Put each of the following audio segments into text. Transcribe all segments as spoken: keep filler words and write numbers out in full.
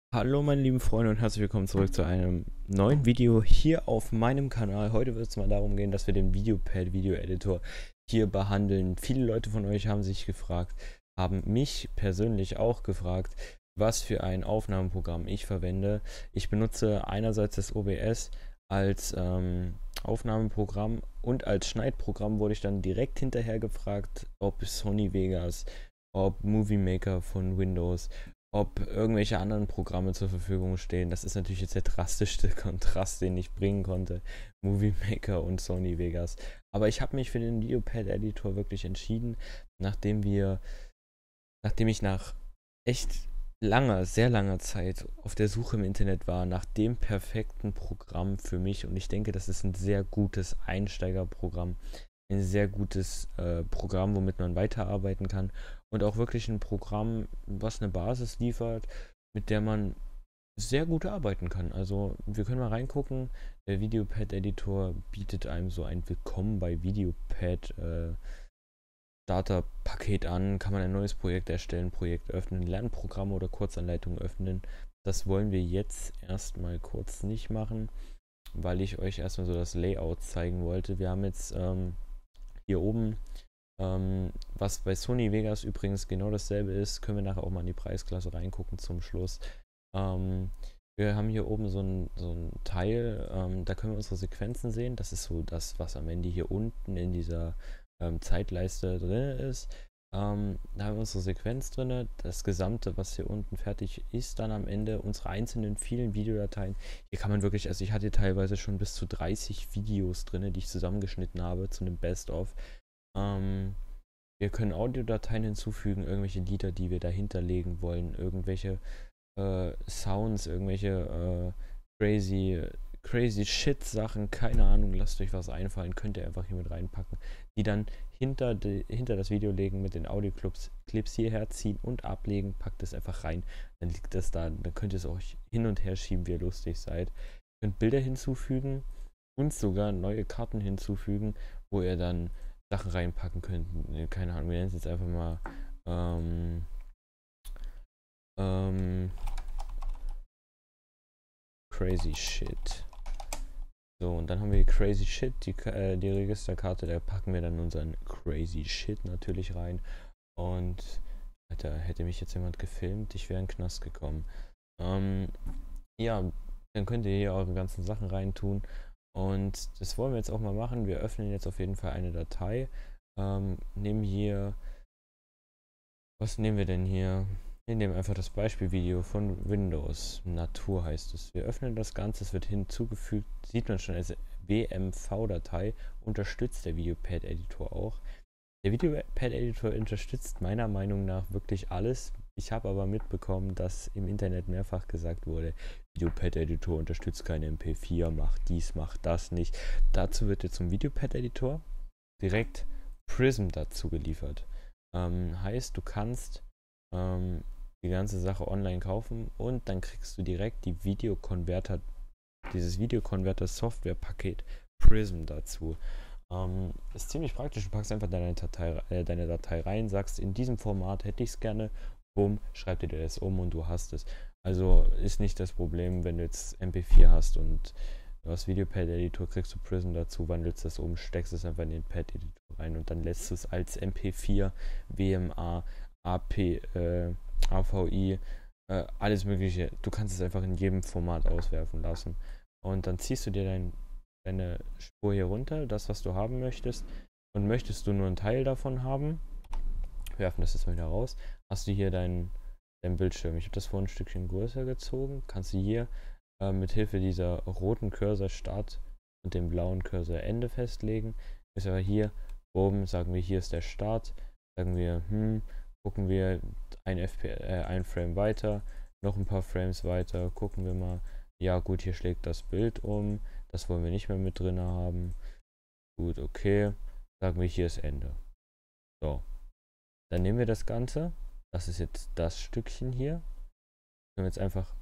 Hallo meine lieben Freunde und herzlich willkommen zurück zu einem neuen Video hier auf meinem Kanal. Heute wird es mal darum gehen, dass wir den Videopad Video Editor hier behandeln. Viele Leute von euch haben sich gefragt, haben mich persönlich auch gefragt, was für ein Aufnahmeprogramm ich verwende. Ich benutze einerseits das O B S als ähm, Aufnahmeprogramm und als Schneidprogramm wurde ich dann direkt hinterher gefragt, ob Sony Vegas, ob Movie Maker von Windows, ob irgendwelche anderen Programme zur Verfügung stehen. Das ist natürlich jetzt der drastischste Kontrast, den ich bringen konnte. Movie Maker und Sony Vegas. Aber ich habe mich für den Videopad Editor wirklich entschieden, nachdem wir, nachdem ich nach echt langer, sehr langer Zeit auf der Suche im Internet war, nach dem perfekten Programm für mich. Und ich denke, das ist ein sehr gutes Einsteigerprogramm. Ein sehr gutes äh, Programm, womit man weiterarbeiten kann und auch wirklich ein Programm, was eine Basis liefert, mit der man sehr gut arbeiten kann. Also wir können mal reingucken. Der Videopad Editor bietet einem so ein Willkommen bei Videopad äh, Starter-Paket an. Kann man ein neues Projekt erstellen, Projekt öffnen, Lernprogramme oder Kurzanleitungen öffnen. Das wollen wir jetzt erstmal kurz nicht machen, weil ich euch erstmal so das Layout zeigen wollte. Wir haben jetzt ähm, hier oben, ähm, was bei Sony Vegas übrigens genau dasselbe ist, können wir nachher auch mal in die Preisklasse reingucken zum Schluss. Ähm, wir haben hier oben so ein, so ein Teil, ähm, da können wir unsere Sequenzen sehen. Das ist so das, was am Ende hier unten in dieser ähm, Zeitleiste drin ist. Ähm, da haben wir unsere Sequenz drin. Das Gesamte, was hier unten fertig ist, dann am Ende unsere einzelnen vielen Videodateien. Hier kann man wirklich, also ich hatte teilweise schon bis zu dreißig Videos drin, die ich zusammengeschnitten habe zu einem Best-of. Ähm, wir können Audiodateien hinzufügen, irgendwelche Lieder, die wir dahinter legen wollen, irgendwelche äh, Sounds, irgendwelche äh, crazy, crazy shit Sachen, keine Ahnung, lasst euch was einfallen, könnt ihr einfach hier mit reinpacken, die dann hinter, die, hinter das Video legen, mit den Audioclips Clips hierher ziehen und ablegen, packt es einfach rein, dann liegt das da, dann könnt ihr es euch hin und her schieben, wie ihr lustig seid. Ihr könnt Bilder hinzufügen und sogar neue Karten hinzufügen, wo ihr dann Sachen reinpacken könnt. Keine Ahnung, wir nennen es jetzt einfach mal ähm, ähm, Crazy Shit. So, und dann haben wir die Crazy Shit, die, äh, die Registerkarte, da packen wir dann unseren Crazy Shit natürlich rein. Und, Alter, hätte mich jetzt jemand gefilmt, ich wäre in den Knast gekommen. Ähm, ja, dann könnt ihr hier eure ganzen Sachen reintun. Und das wollen wir jetzt auch mal machen. Wir öffnen jetzt auf jeden Fall eine Datei. Ähm, nehmen hier, was nehmen wir denn hier? Wir nehmen einfach das Beispielvideo von Windows. Natur heißt es. Wir öffnen das Ganze, es wird hinzugefügt, sieht man schon als W M V-Datei, unterstützt der Videopad-Editor auch. Der Videopad-Editor unterstützt meiner Meinung nach wirklich alles. Ich habe aber mitbekommen, dass im Internet mehrfach gesagt wurde, Videopad-Editor unterstützt keine M P vier, macht dies, macht das nicht. Dazu wird jetzt zum Videopad-Editor direkt Prism dazu geliefert. Ähm, heißt, du kannst ähm, die ganze Sache online kaufen und dann kriegst du direkt die Videokonverter, dieses Videokonverter-Software-Paket Prism dazu. Ähm, ist ziemlich praktisch, du packst einfach deine Datei, äh, deine Datei rein, sagst, in diesem Format hätte ich es gerne, bumm, schreib dir das um und du hast es. Also ist nicht das Problem, wenn du jetzt M P vier hast und du hast Videopad-Editor, kriegst du Prism dazu, wandelst das um, steckst es einfach in den Pad-Editor rein und dann lässt du es als M P vier, W M A, A P, äh, A V I, äh, alles mögliche. Du kannst es einfach in jedem Format auswerfen lassen. Und dann ziehst du dir dein, deine Spur hier runter, das was du haben möchtest. Und möchtest du nur einen Teil davon haben, wir werfen das jetzt mal wieder raus, hast du hier deinen dein Bildschirm. Ich habe das vorhin ein Stückchen größer gezogen. Kannst du hier äh, mit Hilfe dieser roten Cursor Start und dem blauen Cursor Ende festlegen. Ist aber hier oben, sagen wir, hier ist der Start. Sagen wir, hm, gucken wir ein, F P, äh, ein Frame weiter, noch ein paar Frames weiter, gucken wir mal. Ja gut, hier schlägt das Bild um. Das wollen wir nicht mehr mit drin haben. Gut, okay. Sagen wir, hier ist Ende. So. Dann nehmen wir das Ganze. Das ist jetzt das Stückchen hier. Können wir jetzt einfach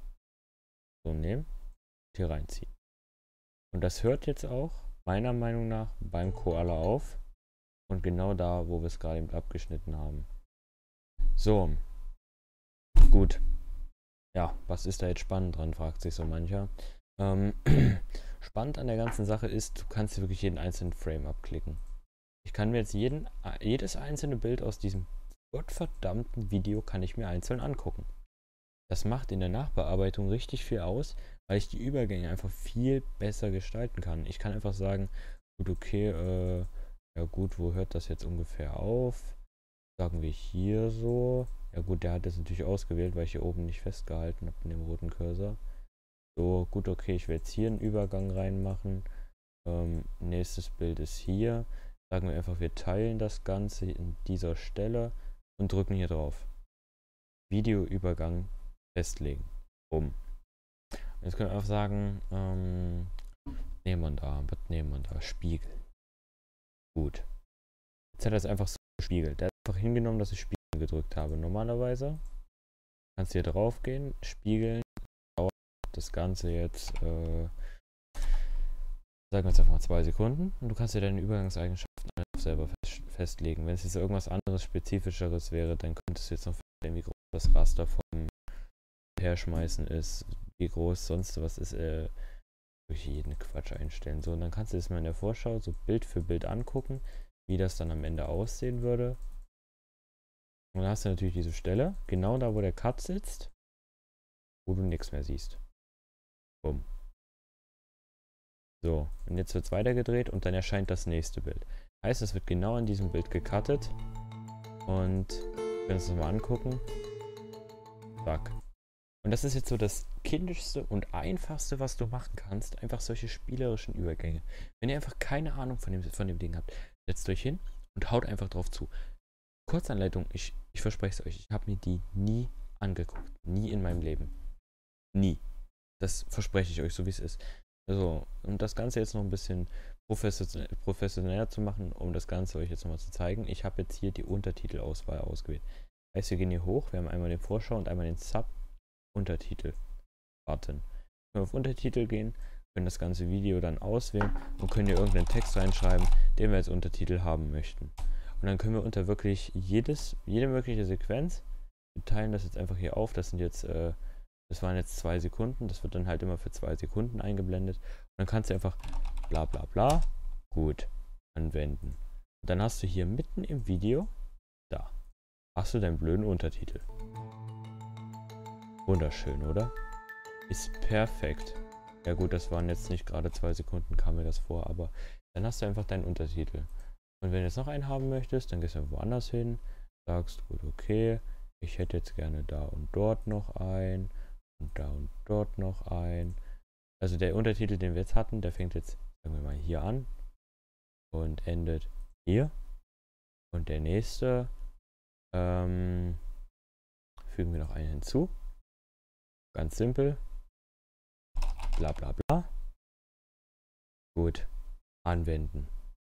so nehmen und hier reinziehen. Und das hört jetzt auch, meiner Meinung nach, beim Koala auf. Und genau da, wo wir es gerade eben abgeschnitten haben. So. Gut. ja, was ist da jetzt spannend dran, fragt sich so mancher. Ähm, spannend an der ganzen Sache ist, du kannst dir wirklich jeden einzelnen Frame abklicken. Ich kann mir jetzt jeden, jedes einzelne Bild aus diesem gottverdammten Video kann ich mir einzeln angucken. Das macht in der Nachbearbeitung richtig viel aus, weil ich die Übergänge einfach viel besser gestalten kann. Ich kann einfach sagen, gut, okay, äh, ja gut, wo hört das jetzt ungefähr auf? Sagen wir hier so. Ja gut, der hat das natürlich ausgewählt, weil ich hier oben nicht festgehalten habe in dem roten Cursor. So, gut, okay, ich werde jetzt hier einen Übergang reinmachen. Ähm, nächstes Bild ist hier. Sagen wir einfach, wir teilen das Ganze in dieser Stelle und drücken hier drauf. Videoübergang festlegen. Um. Jetzt können wir einfach sagen, ähm, nehmen wir da, was nehmen wir da? Spiegel. Gut. Jetzt hat er es einfach so gespiegelt. Der hat einfach hingenommen, dass ich Spiegel gedrückt habe. Normalerweise kannst du hier drauf gehen, spiegeln, dauert das Ganze jetzt, äh, sagen wir jetzt einfach mal zwei Sekunden und du kannst dir deine Übergangseigenschaften selber fest festlegen. Wenn es jetzt irgendwas anderes, spezifischeres wäre, dann könntest du jetzt noch verstehen, wie groß das Raster vom Herschmeißen ist, wie groß sonst was ist, äh, durch jeden Quatsch einstellen. So, und dann kannst du das mal in der Vorschau so Bild für Bild angucken, wie das dann am Ende aussehen würde. Und dann hast du natürlich diese Stelle, genau da, wo der Cut sitzt, wo du nichts mehr siehst. Bumm. So, und jetzt wird es weitergedreht und dann erscheint das nächste Bild. Heißt, es wird genau an diesem Bild gecuttet. Und wenn wir uns das mal angucken, zack. Und das ist jetzt so das kindischste und einfachste, was du machen kannst. Einfach solche spielerischen Übergänge. Wenn ihr einfach keine Ahnung von dem, von dem Ding habt, setzt euch hin und haut einfach drauf zu. Kurzanleitung, ich, ich verspreche es euch, ich habe mir die nie angeguckt. Nie in meinem Leben. Nie. Das verspreche ich euch, so wie es ist. Also, um das Ganze jetzt noch ein bisschen professioneller zu machen, um das Ganze euch jetzt nochmal zu zeigen, ich habe jetzt hier die Untertitelauswahl ausgewählt. Heißt, wir gehen hier hoch, wir haben einmal den Vorschau und einmal den Sub-Untertitel-Button. Wenn wir auf Untertitel gehen, können das ganze Video dann auswählen und können hier irgendeinen Text reinschreiben, den wir als Untertitel haben möchten. Und dann können wir unter wirklich jedes, jede mögliche Sequenz, wir teilen das jetzt einfach hier auf, das sind jetzt, äh, das waren jetzt zwei Sekunden, das wird dann halt immer für zwei Sekunden eingeblendet. Und dann kannst du einfach bla bla bla, gut, anwenden. Und dann hast du hier mitten im Video, da, hast du deinen blöden Untertitel. Wunderschön, oder? Ist perfekt. Ja gut, das waren jetzt nicht gerade zwei Sekunden, kam mir das vor, aber dann hast du einfach deinen Untertitel. Und wenn du jetzt noch einen haben möchtest, dann gehst du woanders hin, sagst, gut, okay, ich hätte jetzt gerne da und dort noch ein und da und dort noch ein. Also der Untertitel, den wir jetzt hatten, der fängt jetzt, sagen wir mal, hier an und endet hier. Und der nächste, ähm, fügen wir noch einen hinzu. Ganz simpel. Bla bla bla. Gut. Anwenden.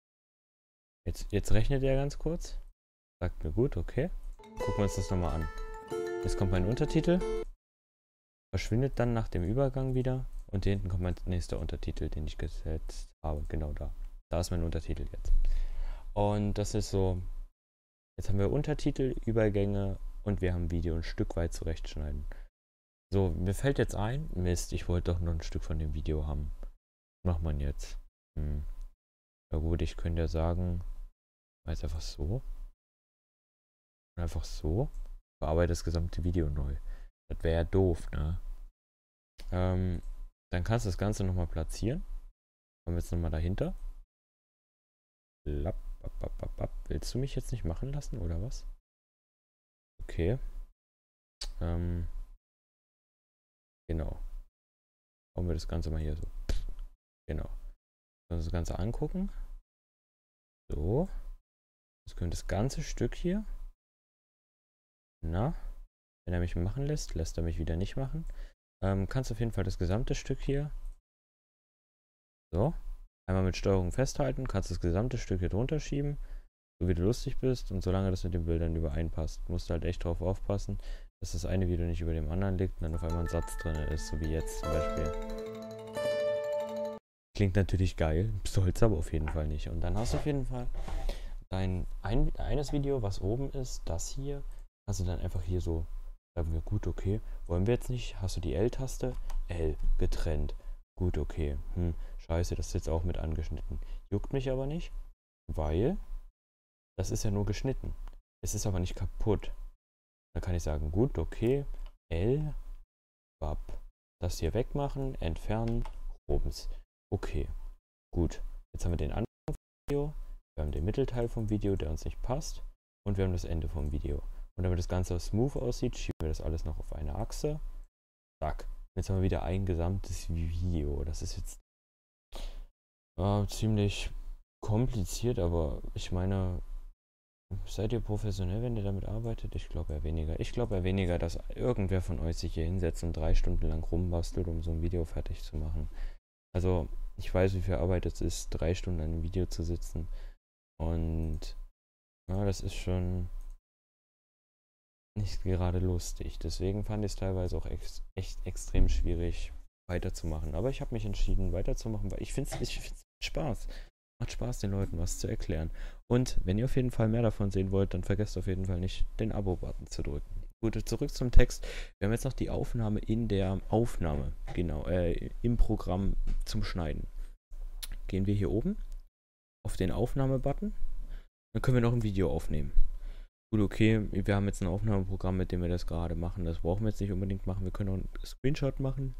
Jetzt, jetzt rechnet er ganz kurz. Sagt mir gut, okay. Gucken wir uns das nochmal an. Jetzt kommt mein Untertitel. Verschwindet dann nach dem Übergang wieder. Und hier hinten kommt mein nächster Untertitel, den ich gesetzt habe. Genau da. Da ist mein Untertitel jetzt. Und das ist so. Jetzt haben wir Untertitel, Übergänge und wir haben Video ein Stück weit zurechtschneiden. So, mir fällt jetzt ein, Mist, ich wollte doch noch ein Stück von dem Video haben. Was macht man jetzt? Hm. Na gut, ich könnte ja sagen, jetzt einfach so. Und einfach so. Bearbeite das gesamte Video neu. Das wäre ja doof, ne? Ähm, dann kannst du das Ganze nochmal platzieren. Kommen wir jetzt nochmal dahinter. Lapp, ab, ab, ab, ab. Willst du mich jetzt nicht machen lassen, oder was? Okay. Ähm, genau. Bauen wir das Ganze mal hier so. Genau. Können wir das Ganze angucken. So. Jetzt können wir das ganze Stück hier. Na? Wenn er mich machen lässt, lässt er mich wieder nicht machen. Ähm, kannst auf jeden Fall das gesamte Stück hier. So. Einmal mit Steuerung festhalten, kannst das gesamte Stück hier drunter schieben, so wie du lustig bist und solange das mit den Bildern übereinpasst. Musst du halt echt drauf aufpassen, dass das eine Video nicht über dem anderen liegt und dann auf einmal ein Satz drin ist, so wie jetzt zum Beispiel. Klingt natürlich geil, soll es aber auf jeden Fall nicht. Und dann hast du auf jeden Fall dein ein, eines Video, was oben ist, das hier, kannst du dann einfach hier so Sagen wir, gut, okay. Wollen wir jetzt nicht? Hast du die L-Taste? L, getrennt. Gut, okay. Hm, scheiße, das ist jetzt auch mit angeschnitten. Juckt mich aber nicht, weil das ist ja nur geschnitten. Es ist aber nicht kaputt. Dann kann ich sagen, gut, okay. L, Bab. Das hier wegmachen, entfernen, Rums. Okay, gut. Jetzt haben wir den Anfang vom Video, wir haben den Mittelteil vom Video, der uns nicht passt, und wir haben das Ende vom Video. Und damit das Ganze smooth aussieht, schieben wir das alles noch auf eine Achse. Zack. Jetzt haben wir wieder ein gesamtes Video. Das ist jetzt äh, ziemlich kompliziert, aber ich meine, seid ihr professionell, wenn ihr damit arbeitet? Ich glaube eher weniger. Ich glaube eher weniger, dass irgendwer von euch sich hier hinsetzt und drei Stunden lang rumbastelt, um so ein Video fertig zu machen. Also, ich weiß, wie viel Arbeit es ist, drei Stunden an einem Video zu sitzen. Und ja, das ist schon nicht gerade lustig. Deswegen fand ich es teilweise auch ex echt extrem schwierig weiterzumachen. Aber ich habe mich entschieden weiterzumachen, weil ich finde es ich find's Spaß. Macht Spaß, den Leuten was zu erklären. Und wenn ihr auf jeden Fall mehr davon sehen wollt, dann vergesst auf jeden Fall nicht, den Abo-Button zu drücken. Gut, zurück zum Text. Wir haben jetzt noch die Aufnahme in der Aufnahme, genau, äh, im Programm zum Schneiden. Gehen wir hier oben auf den Aufnahme-Button. Dann können wir noch ein Video aufnehmen. Gut, okay, wir haben jetzt ein Aufnahmeprogramm, mit dem wir das gerade machen. Das brauchen wir jetzt nicht unbedingt machen. Wir können auch einen Screenshot machen.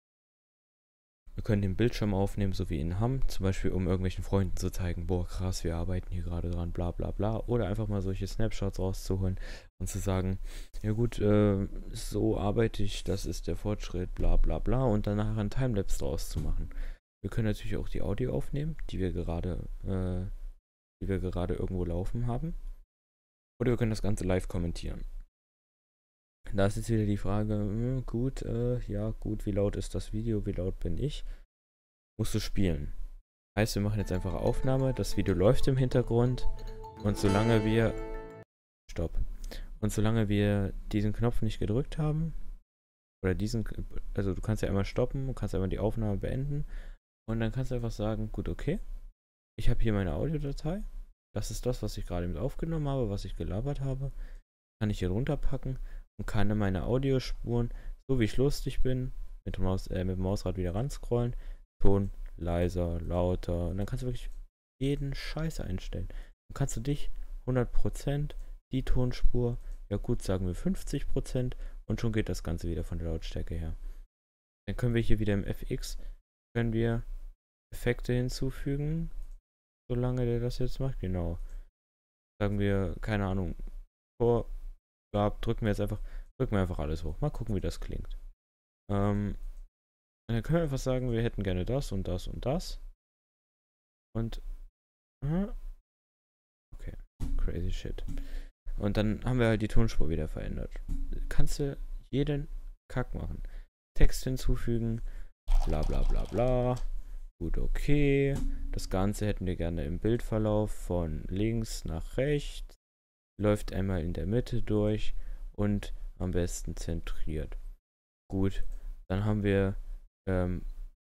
Wir können den Bildschirm aufnehmen, so wie wir ihn haben. Zum Beispiel, um irgendwelchen Freunden zu zeigen, boah, krass, wir arbeiten hier gerade dran, bla bla bla. Oder einfach mal solche Snapshots rauszuholen und zu sagen, ja gut, äh, so arbeite ich, das ist der Fortschritt, bla bla bla. Und dann nachher einen Timelapse draus zu machen. Wir können natürlich auch die Audio aufnehmen, die wir gerade, äh, die wir gerade irgendwo laufen haben. Oder wir können das Ganze live kommentieren. Da ist jetzt wieder die Frage, mh, gut, äh, ja gut, wie laut ist das Video, wie laut bin ich? Musst du spielen. Heißt, wir machen jetzt einfach Aufnahme, das Video läuft im Hintergrund und solange wir, stopp, und solange wir diesen Knopf nicht gedrückt haben, oder diesen, also du kannst ja einmal stoppen, du kannst einmal die Aufnahme beenden und dann kannst du einfach sagen, gut, okay, ich habe hier meine Audiodatei, das ist das, was ich gerade mit aufgenommen habe, was ich gelabert habe, kann ich hier runterpacken und kann dann meine Audiospuren, so wie ich lustig bin, mit dem, Maus, äh, mit dem Mausrad wieder ranscrollen, Ton leiser, lauter, und dann kannst du wirklich jeden Scheiß einstellen. Dann kannst du dich hundert Prozent, die Tonspur, ja gut, sagen wir fünfzig Prozent und schon geht das Ganze wieder von der Lautstärke her. Dann können wir hier wieder im F X, können wir Effekte hinzufügen, solange der das jetzt macht, genau. Sagen wir, keine Ahnung, vor, drücken wir jetzt einfach, drücken wir einfach alles hoch. Mal gucken, wie das klingt. Ähm, dann können wir einfach sagen, wir hätten gerne das und das und das. Und, uh, okay, crazy shit. Und dann haben wir halt die Tonspur wieder verändert. Kannst du jeden Kack machen. Text hinzufügen, bla bla bla bla. Gut, okay. Das Ganze hätten wir gerne im Bildverlauf von links nach rechts. Läuft einmal in der Mitte durch und am besten zentriert. Gut, dann haben wir ähm,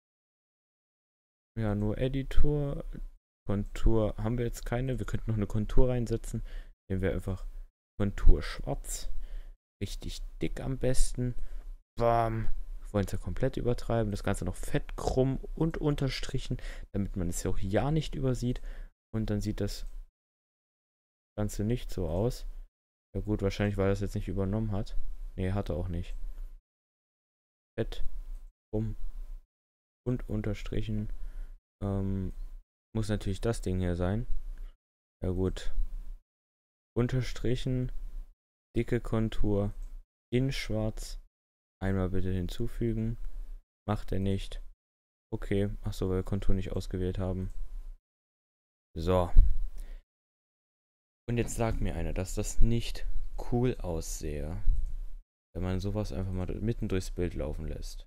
ja nur Editor, Kontur haben wir jetzt keine. Wir könnten noch eine Kontur reinsetzen. Nehmen wir einfach Kontur schwarz. Richtig dick am besten. Bam. Wir wollen es ja komplett übertreiben. Das Ganze noch fett, krumm und unterstrichen, damit man es ja auch ja nicht übersieht. Und dann sieht das Ganze nicht so aus. Ja gut, wahrscheinlich, weil er das jetzt nicht übernommen hat. Nee, hat er auch nicht. Fett, krumm und unterstrichen. Ähm, muss natürlich das Ding hier sein. Ja gut. Unterstrichen, dicke Kontur, in schwarz. Einmal bitte hinzufügen. Macht er nicht. Okay, achso, weil wir Kontur nicht ausgewählt haben. So. Und jetzt sagt mir einer, dass das nicht cool aussehe, wenn man sowas einfach mal mitten durchs Bild laufen lässt.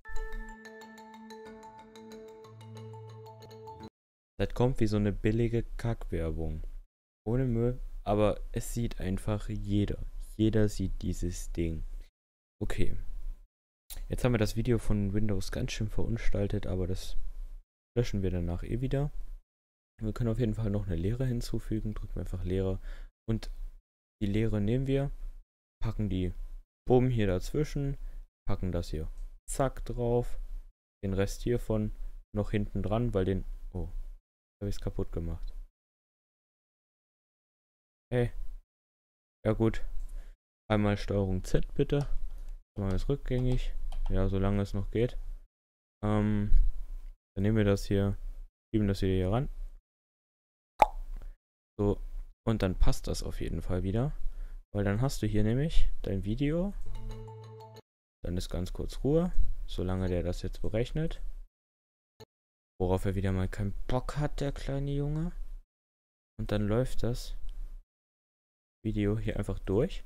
Das kommt wie so eine billige Kackwerbung. Ohne Müll, aber es sieht einfach jeder. Jeder sieht dieses Ding. Okay. Jetzt haben wir das Video von Windows ganz schön verunstaltet, aber das löschen wir danach eh wieder. Wir können auf jeden Fall noch eine Leere hinzufügen. Drücken wir einfach Leere. Und die Leere nehmen wir, packen die Bumm hier dazwischen, packen das hier zack drauf, den Rest hiervon noch hinten dran, weil den, oh, habe ich es kaputt gemacht. Hey, ja gut, einmal Steuerung Z bitte, dann machen wir es rückgängig, ja, solange es noch geht. Ähm, dann nehmen wir das hier, schieben das wieder hier ran. So, und dann passt das auf jeden Fall wieder. Weil dann hast du hier nämlich dein Video. Dann ist ganz kurz Ruhe, solange der das jetzt berechnet. Worauf er wieder mal keinen Bock hat, der kleine Junge. Und dann läuft das Video hier einfach durch.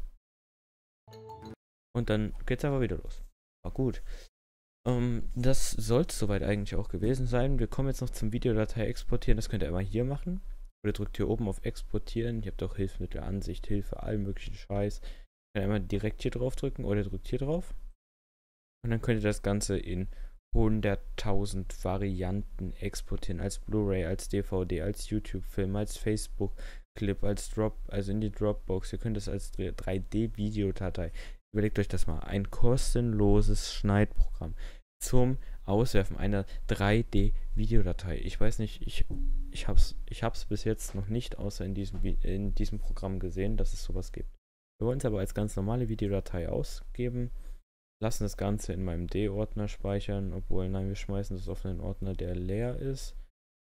Und dann geht's aber wieder los. War gut. Ähm, das soll es soweit eigentlich auch gewesen sein. Wir kommen jetzt noch zum Videodatei exportieren. Das könnt ihr immer hier machen. Oder drückt hier oben auf Exportieren. Ihr habt auch Hilfsmittel, Ansicht, Hilfe, allen möglichen Scheiß. Ihr könnt einmal direkt hier drauf drücken oder drückt hier drauf. Und dann könnt ihr das Ganze in hunderttausend Varianten exportieren. Als Blu-ray, als D V D, als YouTube-Film, als Facebook-Clip, als Drop, also in die Dropbox. Ihr könnt es als drei D-Videodatei. Überlegt euch das mal. Ein kostenloses Schneidprogramm zum Auswerfen einer drei D-Videodatei. Ich weiß nicht, ich, ich habe es ich hab's bis jetzt noch nicht außer in diesem, in diesem Programm gesehen, dass es sowas gibt. Wir wollen es aber als ganz normale Videodatei ausgeben. Lassen das Ganze in meinem D-Ordner speichern, obwohl, nein, wir schmeißen das auf einen Ordner, der leer ist.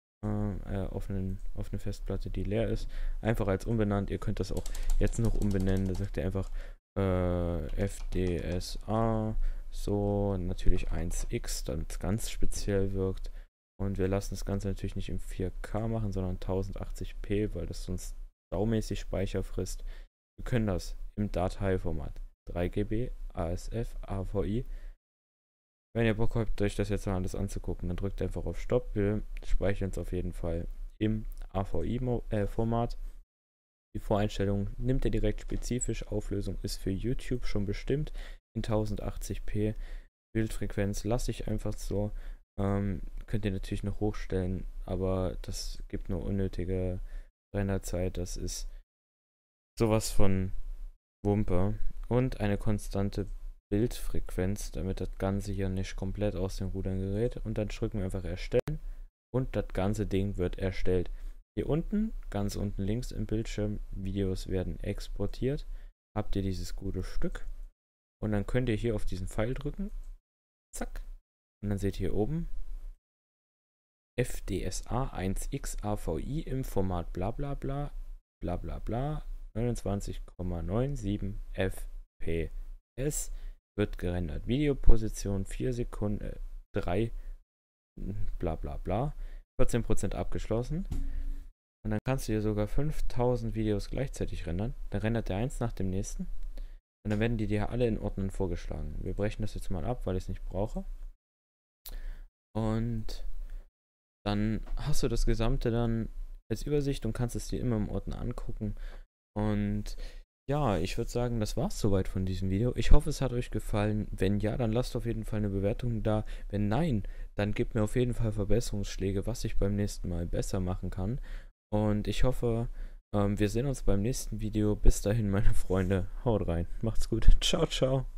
Äh, auf, einen, auf eine Festplatte, die leer ist. Einfach als unbenannt. Ihr könnt das auch jetzt noch umbenennen. Da sagt ihr einfach äh, F D S A. So, natürlich eins x, damit es ganz speziell wirkt. Und wir lassen das Ganze natürlich nicht im vier K machen, sondern tausendachtzig p, weil das sonst saumäßig Speicher frisst. Wir können das im Dateiformat drei G B, A S F, A V I. Wenn ihr Bock habt, euch das jetzt mal alles anzugucken, dann drückt einfach auf Stopp. Wir speichern es auf jeden Fall im A V I-Format. Die Voreinstellung nimmt ihr direkt spezifisch. Auflösung ist für YouTube schon bestimmt in tausendachtzig p. Bildfrequenz lasse ich einfach so. Ähm, könnt ihr natürlich noch hochstellen, aber das gibt nur unnötige Renderzeit. Das ist sowas von Wumpe. Und eine konstante Bildfrequenz, damit das Ganze hier nicht komplett aus den Rudern gerät. Und dann drücken wir einfach erstellen und das ganze Ding wird erstellt. Hier unten, ganz unten links im Bildschirm, Videos werden exportiert. Habt ihr dieses gute Stück und dann könnt ihr hier auf diesen Pfeil drücken. Zack. Und dann seht ihr hier oben F D S A eins x A V I im Format bla bla bla bla bla bla neunundzwanzig Komma siebenundneunzig F P S wird gerendert. Videoposition vier Sekunden, drei, bla bla bla, vierzehn Prozent abgeschlossen. Und dann kannst du hier sogar fünftausend Videos gleichzeitig rendern. Dann rendert der eins nach dem nächsten. Und dann werden die dir alle in Ordnern vorgeschlagen. Wir brechen das jetzt mal ab, weil ich es nicht brauche. Und dann hast du das Gesamte dann als Übersicht und kannst es dir immer im Ordner angucken. Und ja, ich würde sagen, das war's soweit von diesem Video. Ich hoffe, es hat euch gefallen. Wenn ja, dann lasst auf jeden Fall eine Bewertung da. Wenn nein, dann gebt mir auf jeden Fall Verbesserungsschläge, was ich beim nächsten Mal besser machen kann. Und ich hoffe, ähm, wir sehen uns beim nächsten Video. Bis dahin, meine Freunde. Haut rein. Macht's gut. Ciao, ciao.